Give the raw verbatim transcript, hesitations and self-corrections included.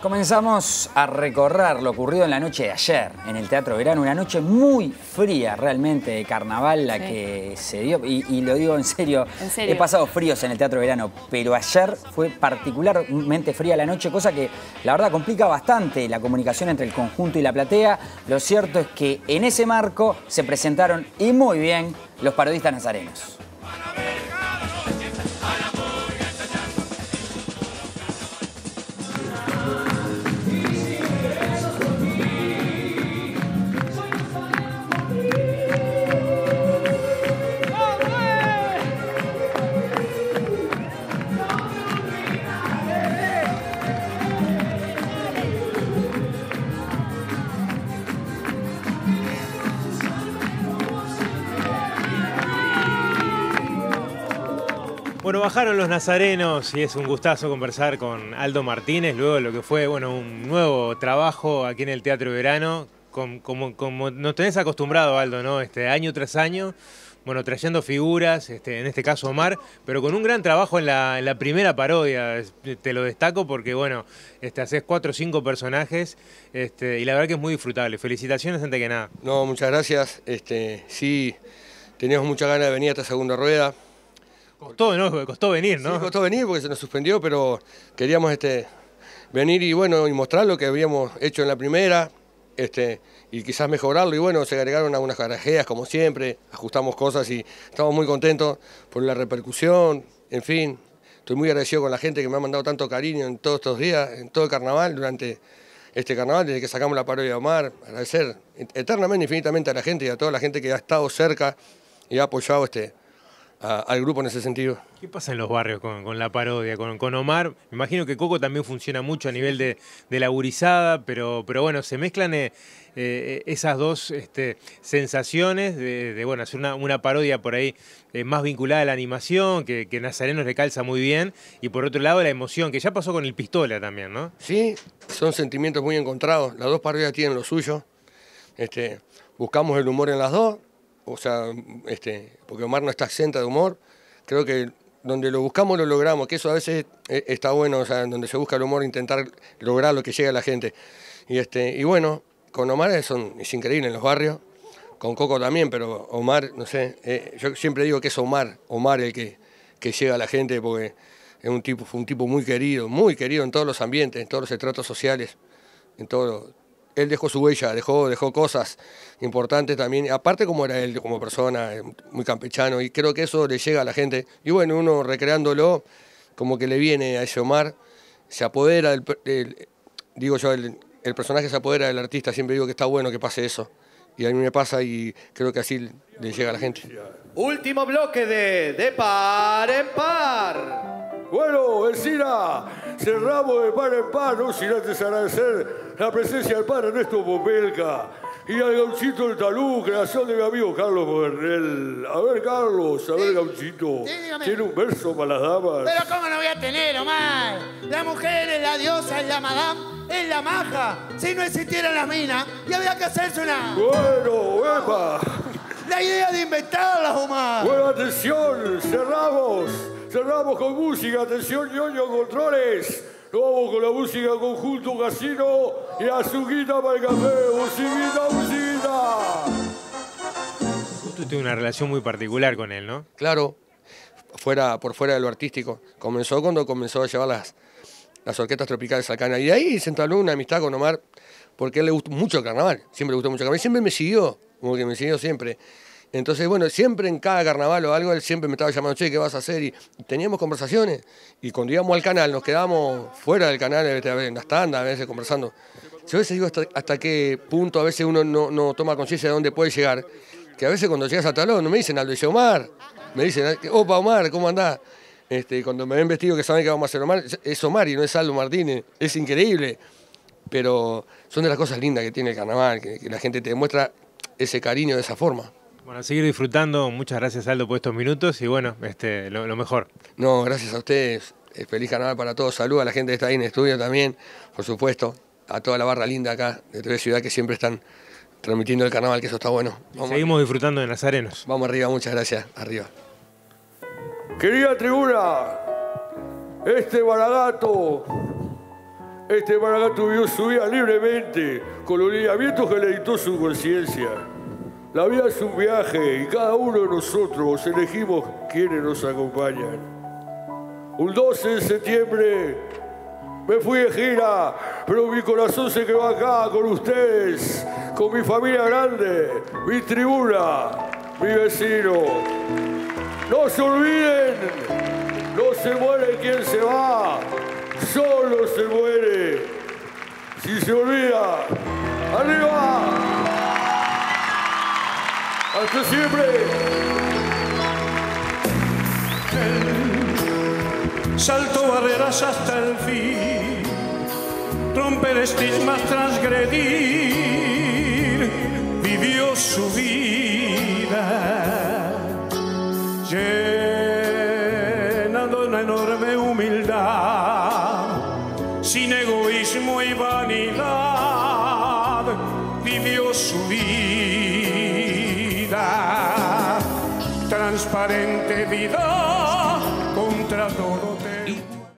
Comenzamos a recorrer lo ocurrido en la noche de ayer en el Teatro Verano, una noche muy fría realmente de carnaval la sí. que se dio, y, y lo digo en serio, ¿En serio? He pasado fríos en el Teatro Verano, pero ayer fue particularmente fría la noche, cosa que la verdad complica bastante la comunicación entre el conjunto y la platea. Lo cierto es que en ese marco se presentaron, y muy bien, los parodistas nazarenos. Bueno, bajaron los nazarenos y es un gustazo conversar con Aldo Martínez, luego de lo que fue bueno, un nuevo trabajo aquí en el Teatro Verano, como, como, como nos tenés acostumbrado, Aldo, ¿no? Este, año tras año, bueno, trayendo figuras, este, en este caso Omar, pero con un gran trabajo en la, en la primera parodia, te lo destaco porque, bueno, este, haces cuatro o cinco personajes este, y la verdad que es muy disfrutable. Felicitaciones antes que nada. No, muchas gracias. Este, sí, teníamos mucha ganas de venir a esta segunda rueda. Costó, ¿no? Costó venir, ¿no? Sí, costó venir porque se nos suspendió, pero queríamos este, venir y bueno y mostrar lo que habíamos hecho en la primera este, y quizás mejorarlo. Y bueno, se agregaron algunas garajeas como siempre, ajustamos cosas y estamos muy contentos por la repercusión. En fin, estoy muy agradecido con la gente que me ha mandado tanto cariño en todos estos días, en todo el carnaval, durante este carnaval, desde que sacamos la parodia de Omar. Agradecer eternamente, infinitamente a la gente y a toda la gente que ha estado cerca y ha apoyado este A, al grupo en ese sentido. ¿Qué pasa en los barrios con, con la parodia, con, con Omar? Me imagino que Coco también funciona mucho a nivel de, de la gurizada, pero, pero bueno, se mezclan eh, eh, esas dos este, sensaciones de, de bueno, hacer una, una parodia por ahí eh, más vinculada a la animación, que, que Nazarenos le calza muy bien, y por otro lado la emoción, que ya pasó con el Pistola también, ¿no? Sí, son sentimientos muy encontrados, las dos parodias tienen lo suyo, este, buscamos el humor en las dos. O sea, este, porque Omar no está exenta de humor, creo que donde lo buscamos lo logramos, que eso a veces está bueno, o sea, donde se busca el humor, intentar lograr lo que llegue a la gente. Y, este, y bueno, con Omar es, son, es increíble en los barrios, con Coco también, pero Omar, no sé, eh, yo siempre digo que es Omar, Omar el que, que llega a la gente, porque es un tipo, fue un tipo muy querido, muy querido en todos los ambientes, en todos los estratos sociales, en todo. Él dejó su huella, dejó, dejó cosas importantes también, aparte como era él como persona, muy campechano, y creo que eso le llega a la gente. Y bueno, uno recreándolo, como que le viene a ese Omar, se apodera, del, del, digo yo, el, el personaje se apodera del artista, siempre digo que está bueno que pase eso. Y a mí me pasa y creo que así le llega a la gente. Último bloque de De Par en Par. Bueno, vecina, cerramos de par en par, no sin antes agradecer la presencia del padre Ernesto Popelka y al gauchito del Talú, creación de mi amigo Carlos Modernel. A ver, Carlos, a ver, sí, gauchito, sí, ¿tiene un verso para las damas? Pero ¿cómo no voy a tener, Omar? La mujer es la diosa, es la madame, es la maja. Si no existieran las minas, ya había que hacerse una... Bueno, epa. La idea de inventarlas, Omar. Bueno, atención, cerramos. Cerramos con música, atención, ñoño, controles. Nos vamos con la música conjunto casino y azuquita para el café. Musiquita, musiquita. Tú tienes una relación muy particular con él, ¿no? Claro, fuera, por fuera de lo artístico. Comenzó cuando comenzó a llevar las, las orquestas tropicales al canal. Y de ahí se entabló una amistad con Omar, porque a él le gustó mucho el carnaval. Siempre le gustó mucho el carnaval. Y siempre me siguió, como que me siguió siempre. Entonces, bueno, siempre en cada carnaval o algo, él siempre me estaba llamando, che, ¿qué vas a hacer? Y teníamos conversaciones. Y cuando íbamos al canal, nos quedábamos fuera del canal, en las tandas, a veces conversando. Yo a veces digo hasta, hasta qué punto a veces uno no, no toma conciencia de dónde puede llegar. Que a veces cuando llegas a Talón no me dicen Aldo, dice Omar. Me dicen, opa, Omar, ¿cómo andás? Este, cuando me ven vestido que saben que vamos a hacer Omar, es Omar y no es Aldo Martínez. Es increíble. Pero son de las cosas lindas que tiene el carnaval, que, que la gente te demuestra ese cariño de esa forma. Bueno, a seguir disfrutando. Muchas gracias, Aldo, por estos minutos y bueno, este, lo, lo mejor. No, gracias a ustedes. Feliz carnaval para todos. Saludos a la gente que está ahí en el estudio también, por supuesto. A toda la barra linda acá de T V Ciudad que siempre están transmitiendo el carnaval, que eso está bueno. Vamos Seguimos arriba. disfrutando de Nazarenos. Vamos arriba, muchas gracias. Arriba. Querida tribuna, este Baragato este Maragato vivió su vida libremente, con los lineamientos que le dictó su conciencia. La vida es un viaje y cada uno de nosotros elegimos quienes nos acompañan. Un doce de septiembre me fui de gira, pero mi corazón se quedó acá con ustedes, con mi familia grande, mi tribuna, mi vecino. No se olviden, no se muere quien se va, solo se muere si se olvida. ¡Arriba! ¡Hasta siempre! Saltó barreras hasta el fin, romper estigmas, transgredir, vivió su vida, llenando una enorme humildad, sin egoísmo y vanidad, vivió su vida, transparente vida contra todo temor.